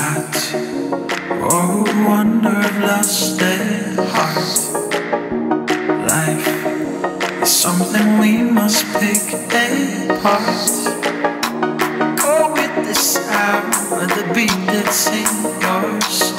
start. Oh, wonder if lost their heart. Life is something we must pick apart. Go with the sound of the beat that's in your soul.